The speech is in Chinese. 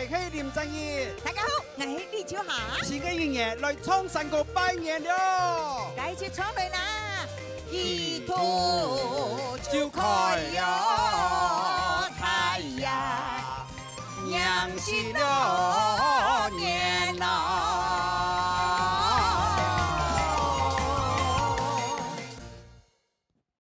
係林振義。 大家好，我係李秋霞。 是個營業來創新個拜年了。 繼續唱嚟啦，一同。